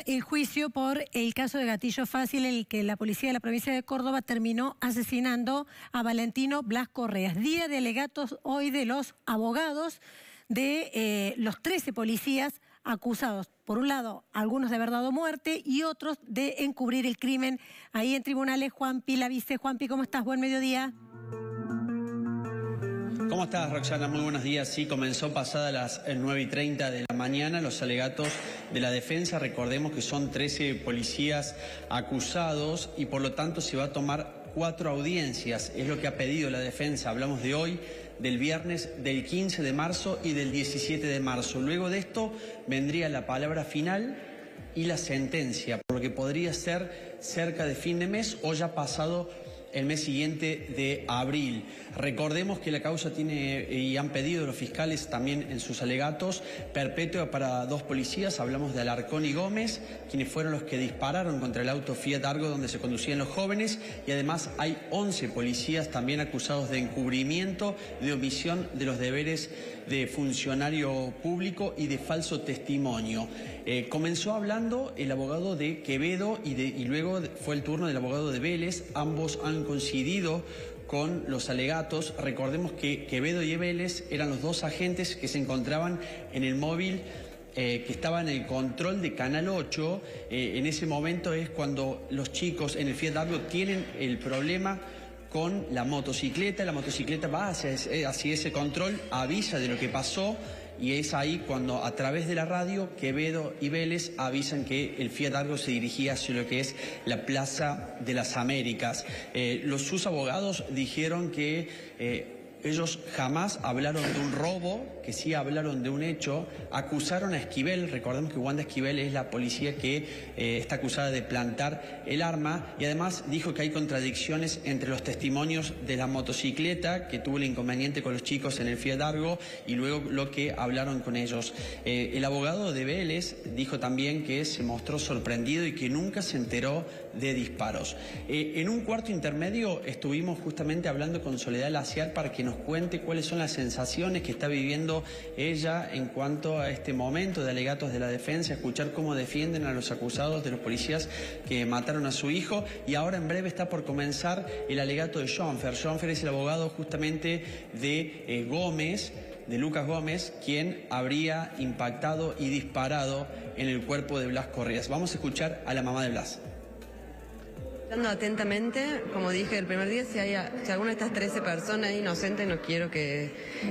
el juicio por el caso de Gatillo Fácil, en el que la policía de la provincia de Córdoba terminó asesinando a Valentino Blas Correas. Día de alegatos hoy de los abogados de los 13 policías acusados, por un lado, algunos de haber dado muerte y otros de encubrir el crimen. Ahí en tribunales, Juanpi Lavice. Juanpi, ¿cómo estás? Buen mediodía. ¿Cómo estás, Roxana? Muy buenos días. Sí, comenzó pasada las 9:30 de la mañana los alegatos de la defensa. Recordemos que son 13 policías acusados y por lo tanto se va a tomar 4 audiencias. Es lo que ha pedido la defensa. Hablamos de hoy, del viernes, del 15 de marzo y del 17 de marzo. Luego de esto vendría la palabra final y la sentencia, por lo que podría ser cerca de fin de mes o ya pasado el mes siguiente de abril. Recordemos que la causa tiene, y han pedido los fiscales también en sus alegatos, perpetua para 2 policías. Hablamos de Alarcón y Gómez, quienes fueron los que dispararon contra el auto Fiat Argo donde se conducían los jóvenes, y además hay 11 policías también acusados de encubrimiento, de omisión de los deberes de funcionario público y de falso testimonio. Comenzó hablando el abogado de Quevedo y luego fue el turno del abogado de Vélez. Ambos han coincidido con los alegatos. Recordemos que Quevedo y Vélez eran los 2 agentes que se encontraban en el móvil que estaba en el control de Canal 8. En ese momento es cuando los chicos en el Fiat Argo tienen el problema con la motocicleta va hacia ese control, avisa de lo que pasó y es ahí cuando a través de la radio Quevedo y Vélez avisan que el Fiat Argo se dirigía hacia lo que es la Plaza de las Américas. Sus abogados dijeron que ellos jamás hablaron de un robo, que sí hablaron de un hecho. Acusaron a Esquivel. Recordemos que Wanda Esquivel es la policía que está acusada de plantar el arma, y además dijo que hay contradicciones entre los testimonios de la motocicleta, que tuvo el inconveniente con los chicos en el Fiat Argo, y luego lo que hablaron con ellos. El abogado de Vélez dijo también que se mostró sorprendido y que nunca se enteró de disparos. En un cuarto intermedio estuvimos justamente hablando con Soledad Laciar para que nos cuente cuáles son las sensaciones que está viviendo ella en cuanto a este momento de alegatos de la defensa, escuchar cómo defienden a los acusados de los policías que mataron a su hijo, y ahora en breve está por comenzar el alegato de Schoenfer. Schoenfer es el abogado justamente de Gómez, de Lucas Gómez, quien habría impactado y disparado en el cuerpo de Blas Correas. Vamos a escuchar a la mamá de Blas. Escuchando atentamente, como dije el primer día, si alguna de estas 13 personas es inocente, no quiero que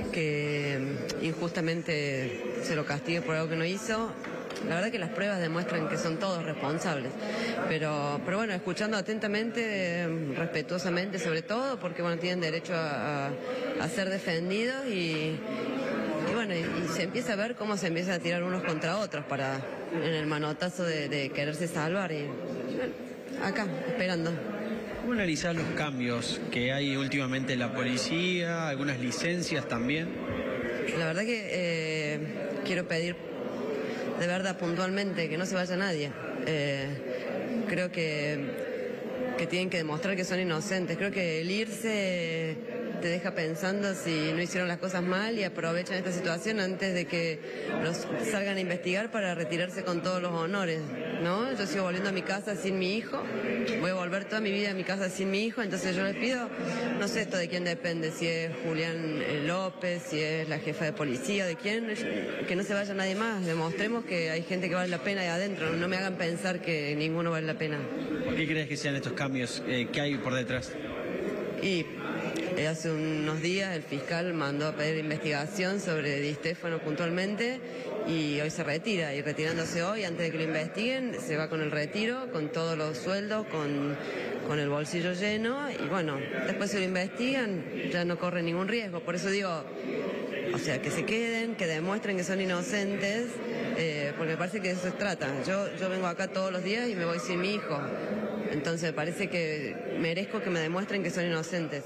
injustamente se lo castigue por algo que no hizo. La verdad que las pruebas demuestran que son todos responsables, pero bueno, escuchando atentamente, respetuosamente sobre todo, porque bueno, tienen derecho a ser defendidos y se empieza a ver cómo se empiezan a tirar unos contra otros en el manotazo de quererse salvar y bueno, acá, esperando. ¿Cómo analizar los cambios que hay últimamente en la policía, algunas licencias también? La verdad que quiero pedir de verdad puntualmente que no se vaya nadie. Creo que tienen que demostrar que son inocentes. Creo que el irse te deja pensando si no hicieron las cosas mal y aprovechan esta situación antes de que los salgan a investigar para retirarse con todos los honores, ¿no? Yo sigo volviendo a mi casa sin mi hijo, voy a volver toda mi vida a mi casa sin mi hijo, entonces yo les pido, no sé esto de quién depende, si es Julián López, si es la jefa de policía, de quién, que no se vaya nadie más, demostremos que hay gente que vale la pena ahí adentro, no me hagan pensar que ninguno vale la pena. ¿Por qué crees que sean estos cambios? ¿Qué hay por detrás? Y hace unos días el fiscal mandó a pedir investigación sobre Di Stéfano puntualmente y hoy se retira, y retirándose hoy, antes de que lo investiguen, se va con el retiro, con todos los sueldos, con el bolsillo lleno, y bueno, después si lo investigan ya no corre ningún riesgo. Por eso digo, o sea, que se queden, que demuestren que son inocentes, porque me parece que de eso se trata. Yo vengo acá todos los días y me voy sin mi hijo, entonces me parece que merezco que me demuestren que son inocentes.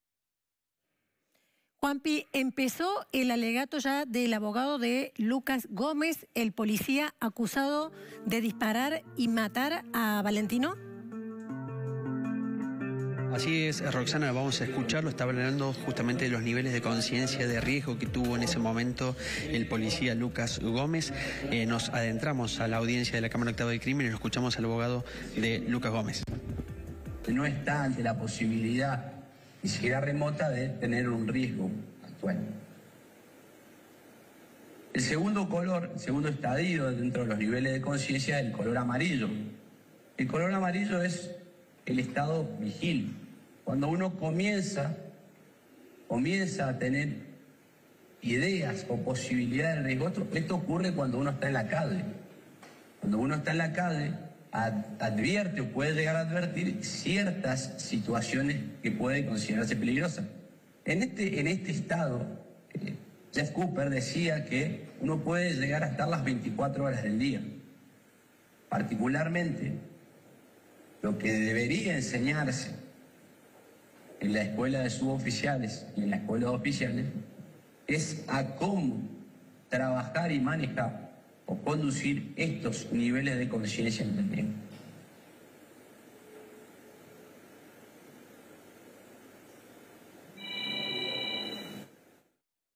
Juanpi, empezó el alegato ya del abogado de Lucas Gómez, el policía acusado de disparar y matar a Valentino. Así es, Roxana, vamos a escucharlo, está hablando justamente de los niveles de conciencia de riesgo que tuvo en ese momento el policía Lucas Gómez. Nos adentramos a la audiencia de la Cámara Octava del Crimen y lo escuchamos al abogado de Lucas Gómez. No está ante la posibilidad, ni siquiera remota, de tener un riesgo actual. El segundo color, el segundo estadio dentro de los niveles de conciencia es el color amarillo. El color amarillo es el estado vigil. Cuando uno comienza a tener ideas o posibilidades de riesgo, esto ocurre cuando uno está en la calle. Cuando uno está en la calle, advierte o puede llegar a advertir ciertas situaciones que pueden considerarse peligrosas. En este estado, Jeff Cooper decía que uno puede llegar a estar las 24 horas del día. Particularmente, lo que debería enseñarse en la escuela de suboficiales y en la escuela de oficiales es a cómo trabajar y manejar o conducir estos niveles de conciencia en el tiempo.